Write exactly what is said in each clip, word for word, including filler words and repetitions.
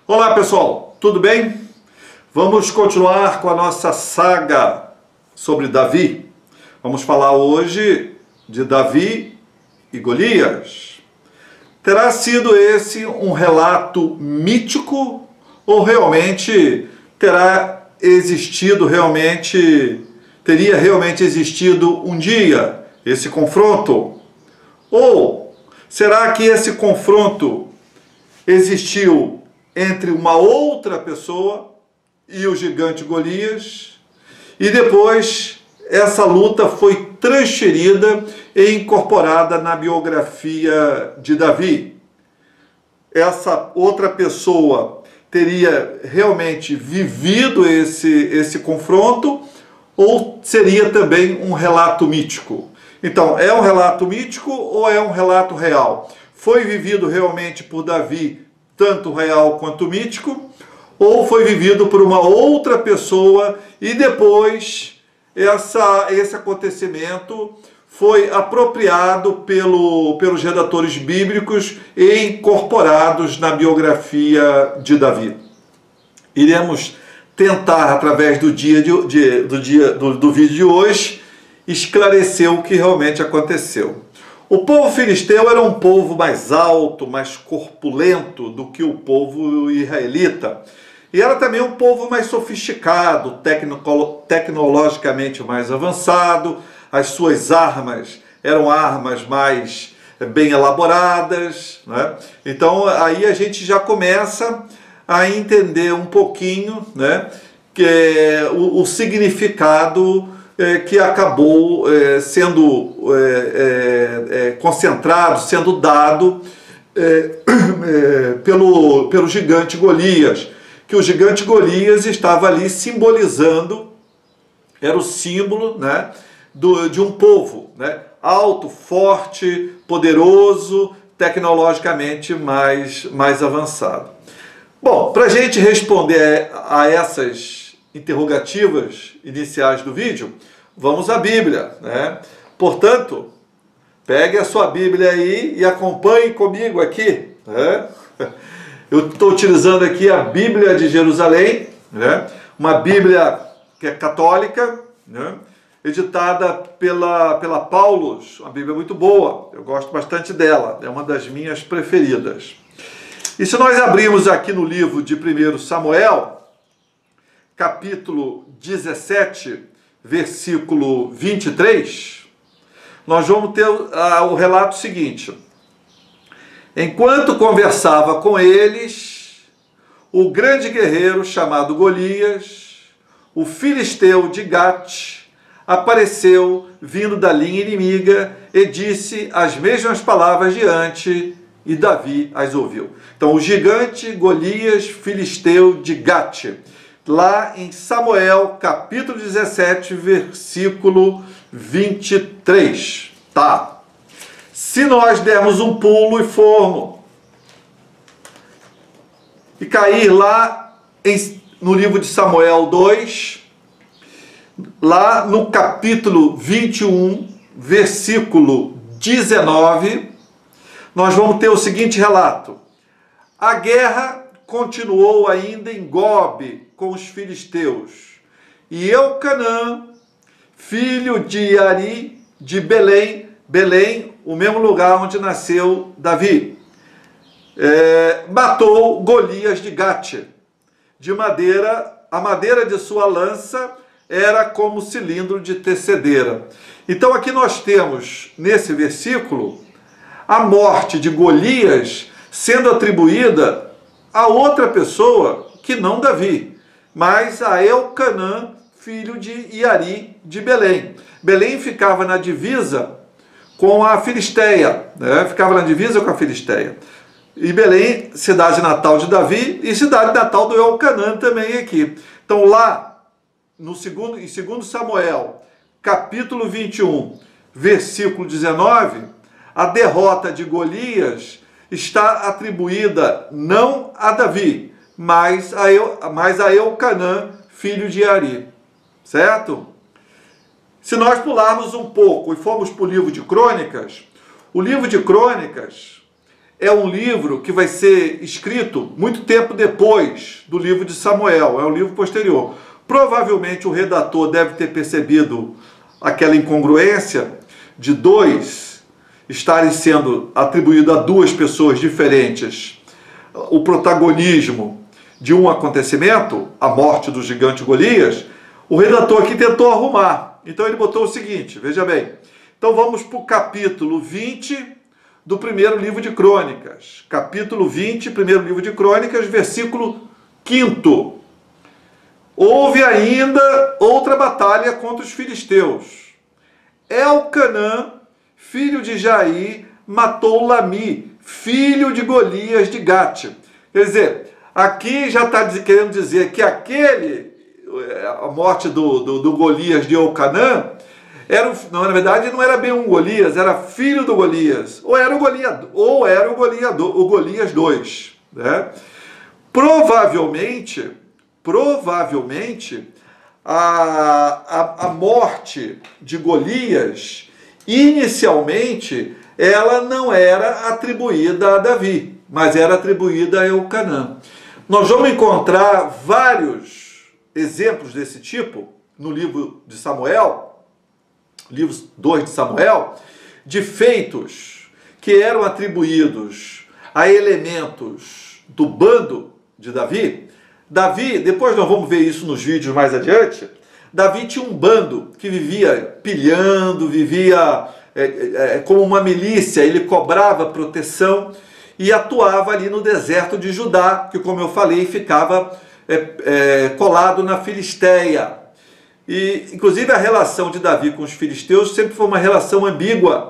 Olá pessoal, tudo bem? Vamos continuar com a nossa saga sobre Davi. Vamos falar hoje de Davi e Golias. Terá sido esse um relato mítico ou realmente terá existido realmente, teria realmente existido um dia esse confronto? Ou será que esse confronto existiu entre uma outra pessoa e o gigante Golias, e depois essa luta foi transferida e incorporada na biografia de Davi? Essa outra pessoa teria realmente vivido esse, esse confronto ou seria também um relato mítico? Então, é um relato mítico ou é um relato real? Foi vivido realmente por Davi, tanto real quanto mítico, ou foi vivido por uma outra pessoa e depois essa, esse acontecimento foi apropriado pelo, pelos redatores bíblicos e incorporados na biografia de Davi? Iremos tentar, através do, dia de, de, do, dia, do, do vídeo de hoje, esclarecer o que realmente aconteceu. O povo filisteu era um povo mais alto, mais corpulento do que o povo israelita. E era também um povo mais sofisticado, tecno tecnologicamente mais avançado. As suas armas eram armas mais bem elaboradas, né? Então aí a gente já começa a entender um pouquinho, né, que é o, o significado É, que acabou é, sendo é, é, é, concentrado, sendo dado é, é, pelo, pelo gigante Golias, que o gigante Golias estava ali simbolizando, era o símbolo, né, do, de um povo, né, alto, forte, poderoso, tecnologicamente mais, mais avançado. Bom, para a gente responder a essas interrogativas iniciais do vídeo, vamos à Bíblia, né? Portanto, pegue a sua Bíblia aí e acompanhe comigo aqui, né? Eu estou utilizando aqui a Bíblia de Jerusalém, né? Uma Bíblia que é católica, né? Editada pela, pela Paulus, uma Bíblia muito boa, eu gosto bastante dela, é uma das minhas preferidas. E se nós abrirmos aqui no livro de primeiro Samuel, capítulo dezessete, versículo vinte e três, nós vamos ter uh, o relato seguinte: enquanto conversava com eles, o grande guerreiro chamado Golias, o filisteu de Gate, apareceu vindo da linha inimiga e disse as mesmas palavras diante, e Davi as ouviu. Então, o gigante Golias, filisteu de Gate, lá em Samuel, capítulo dezessete, versículo vinte e três. Tá. Se nós dermos um pulo e formos e cair lá em, no livro de Samuel dois, lá no capítulo vinte e um, versículo dezenove, nós vamos ter o seguinte relato: a guerra continuou ainda em Gobe com os filisteus, e Eucanã, filho de Ari, de Belém, Belém, o mesmo lugar onde nasceu Davi, é, matou Golias de Gate, de madeira, a madeira de sua lança era como cilindro de tecedeira. Então aqui nós temos, nesse versículo, a morte de Golias sendo atribuída a outra pessoa que não Davi, mas a Eucanã, filho de Iari de Belém. Belém ficava na divisa com a Filisteia, né? Ficava na divisa com a Filisteia. E Belém, cidade natal de Davi, e cidade natal do Eucanã também aqui. Então lá, no segundo, em segundo Samuel, capítulo vinte e um, versículo dezenove, a derrota de Golias está atribuída não a Davi, mas a, Eu, mas a Eucanã, filho de Ari. Certo? Se nós pularmos um pouco e formos para o livro de Crônicas, o livro de Crônicas é um livro que vai ser escrito muito tempo depois do livro de Samuel, é um livro posterior. Provavelmente o redator deve ter percebido aquela incongruência de dois estarem sendo atribuídos a duas pessoas diferentes o protagonismo de um acontecimento, a morte do gigante Golias. O redator aqui tentou arrumar. Então ele botou o seguinte, veja bem. Então vamos para o capítulo vinte do primeiro livro de Crônicas. Capítulo vinte, primeiro livro de Crônicas, versículo quinto. Houve ainda outra batalha contra os filisteus. Elcanã, filho de Jair, matou Lami, filho de Golias de Gate. Quer dizer, aqui já está querendo dizer que aquele, a morte do, do, do Golias de Elcanã, era, não, na verdade não era bem um Golias, era filho do Golias, ou era o Golias, ou era o Golias, o Golias dois. Né? Provavelmente, provavelmente, a, a, a morte de Golias, inicialmente, ela não era atribuída a Davi, mas era atribuída a Elcanã. Nós vamos encontrar vários exemplos desse tipo no livro de Samuel, livro dois de Samuel, de feitos que eram atribuídos a elementos do bando de Davi. Davi, depois nós vamos ver isso nos vídeos mais adiante, Davi tinha um bando que vivia pilhando, vivia é, é, como uma milícia, ele cobrava proteção e atuava ali no deserto de Judá, que, como eu falei, ficava é, é, colado na Filisteia. E, inclusive, a relação de Davi com os filisteus sempre foi uma relação ambígua.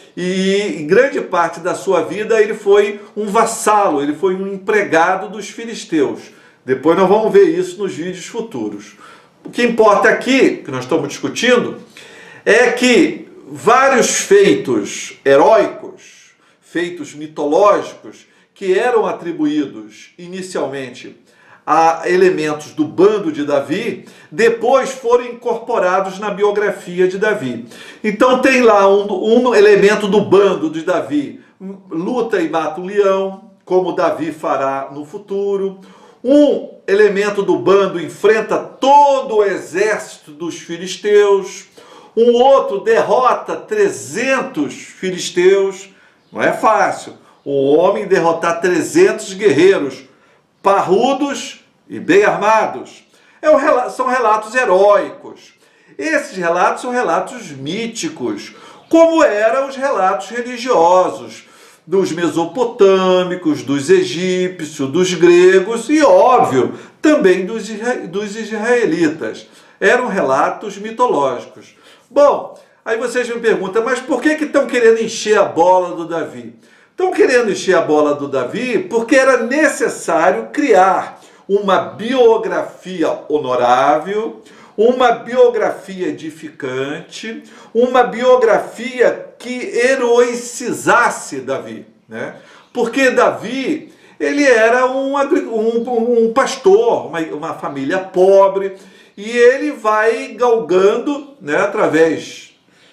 E, em grande parte da sua vida, ele foi um vassalo, ele foi um empregado dos filisteus. Depois nós vamos ver isso nos vídeos futuros. O que importa aqui, que nós estamos discutindo, é que vários feitos heróicos, feitos mitológicos, que eram atribuídos inicialmente a elementos do bando de Davi, depois foram incorporados na biografia de Davi. Então tem lá um, um elemento do bando de Davi, luta e mata um leão, como Davi fará no futuro. Um elemento do bando enfrenta todo o exército dos filisteus. Um outro derrota trezentos filisteus. Não é fácil. Um homem derrotar trezentos guerreiros parrudos e bem armados. É um, são relatos heróicos. Esses relatos são relatos míticos, como eram os relatos religiosos dos mesopotâmicos, dos egípcios, dos gregos e, óbvio, também dos, dos israelitas. Eram relatos mitológicos. Bom, aí vocês me perguntam, mas por que que estão querendo encher a bola do Davi? Estão querendo encher a bola do Davi porque era necessário criar uma biografia honorável, uma biografia edificante, uma biografia que heroicizasse Davi, né? Porque Davi, ele era um, um, um pastor, uma, uma família pobre, e ele vai galgando, né, através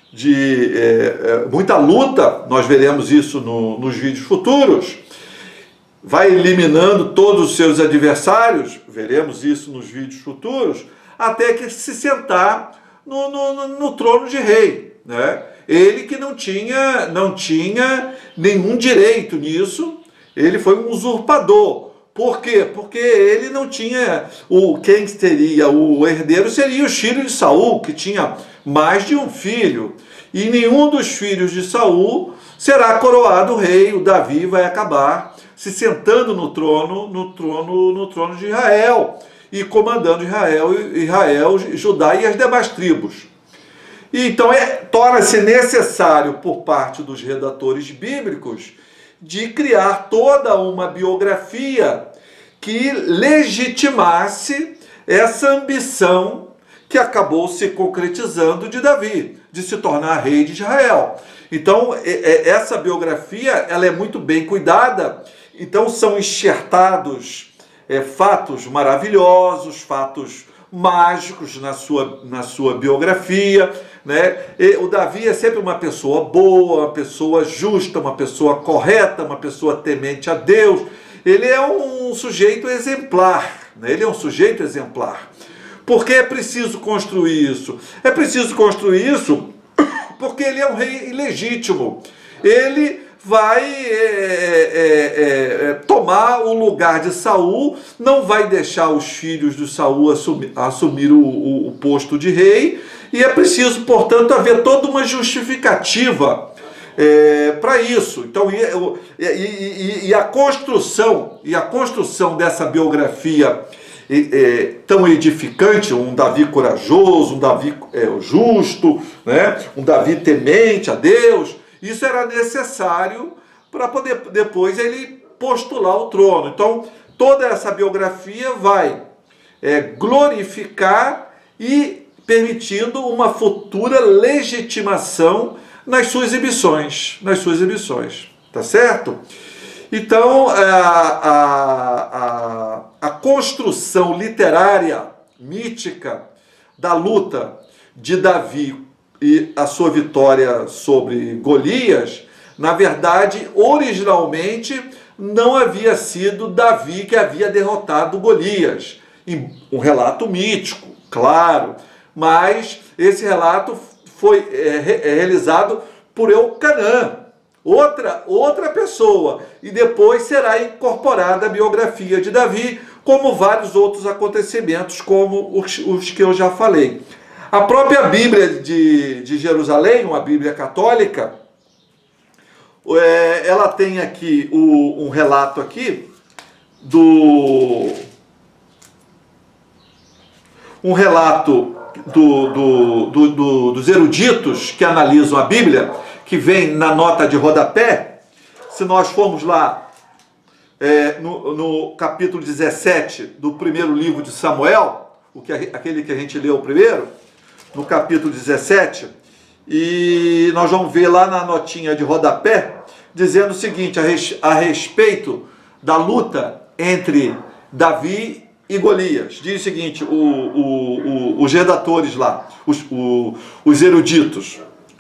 de é, muita luta, nós veremos isso no, nos vídeos futuros, vai eliminando todos os seus adversários, veremos isso nos vídeos futuros, até que se sentar no, no, no trono de rei, né? Ele que não tinha, não tinha nenhum direito nisso, ele foi um usurpador. Por quê? Porque ele não tinha, o, quem seria o herdeiro seria o filho de Saul, que tinha mais de um filho, e nenhum dos filhos de Saul será coroado rei. O Davi vai acabar se sentando no trono, no trono, no trono de Israel, e comandando Israel, Israel, Judá e as demais tribos. E então é, torna-se necessário, por parte dos redatores bíblicos, de criar toda uma biografia que legitimasse essa ambição que acabou se concretizando de Davi, de se tornar rei de Israel. Então, essa biografia ela é muito bem cuidada, então são enxertados é, fatos maravilhosos, fatos mágicos na sua, na sua biografia, né? E o Davi é sempre uma pessoa boa, uma pessoa justa, uma pessoa correta, uma pessoa temente a Deus. Ele é um sujeito exemplar, né? Ele é um sujeito exemplar. Por que é preciso construir isso? É preciso construir isso porque ele é um rei ilegítimo. Ele vai é, é, é, tomar o lugar de Saul, não vai deixar os filhos de Saul assumir, assumir o, o, o posto de rei, e é preciso, portanto, haver toda uma justificativa é, para isso. Então, e, e, e, e a construção, e a construção dessa biografia é, tão edificante, um Davi corajoso, um Davi é, justo, né? Um Davi temente a Deus, isso era necessário para poder depois ele postular o trono. Então, toda essa biografia vai é, glorificar e permitindo uma futura legitimação nas suas ambições, nas suas ambições, tá certo? Então, a, a, a, a construção literária, mítica, da luta de Davi e a sua vitória sobre Golias, na verdade, originalmente, não havia sido Davi que havia derrotado Golias. Um relato mítico, claro, mas esse relato foi é, realizado por Eucanã, outra, outra pessoa, e depois será incorporada a biografia de Davi, como vários outros acontecimentos, como os, os que eu já falei. A própria Bíblia de, de Jerusalém, uma Bíblia católica, é, ela tem aqui o, um relato aqui do um relato do, do, do, do, dos eruditos que analisam a Bíblia, que vem na nota de rodapé. Se nós formos lá é, no, no capítulo dezessete do primeiro livro de Samuel, o que, aquele que a gente leu primeiro, no capítulo dezessete, e nós vamos ver lá na notinha de rodapé, dizendo o seguinte, a, res, a respeito da luta entre Davi e Golias. Diz o seguinte, o, o, o, os redatores lá, os, o, os eruditos,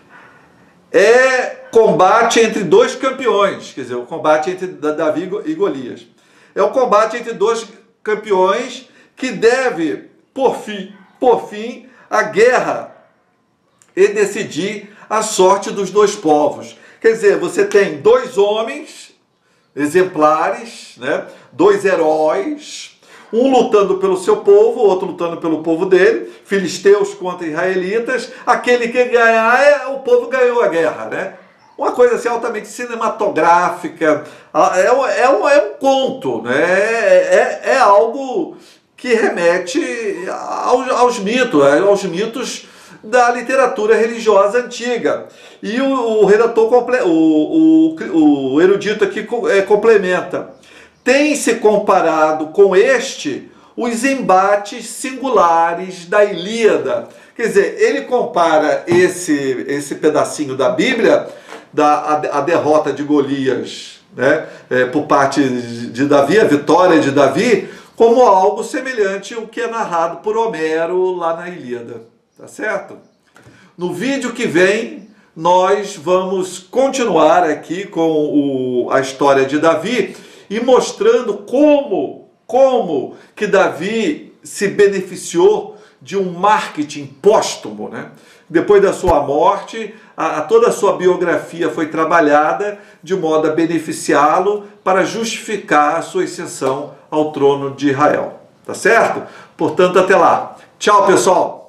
é combate entre dois campeões, quer dizer, o combate entre Davi e Golias. É um combate entre dois campeões que deve, por fim, por fim a guerra e decidir a sorte dos dois povos. Quer dizer, você tem dois homens exemplares, né? Dois heróis, um lutando pelo seu povo, outro lutando pelo povo dele, filisteus contra israelitas. Aquele que ganhar, é, o povo ganhou a guerra, né? Uma coisa assim altamente cinematográfica, é um, é um, é um conto, né? É, é, é algo que remete aos, aos mitos, aos mitos da literatura religiosa antiga. E o, o redator, o, o, o erudito aqui é, complementa. Tem-se comparado com este os embates singulares da Ilíada. Quer dizer, ele compara esse, esse pedacinho da Bíblia, da, a, a derrota de Golias, né, é, por parte de Davi, a vitória de Davi, como algo semelhante ao que é narrado por Homero lá na Ilíada. Tá certo? No vídeo que vem, nós vamos continuar aqui com o, a história de Davi e mostrando como, como que Davi se beneficiou de um marketing póstumo, né? Depois da sua morte, a, a toda a sua biografia foi trabalhada de modo a beneficiá-lo para justificar a sua ascensão ao trono de Israel. Tá certo? Portanto, até lá. Tchau, pessoal!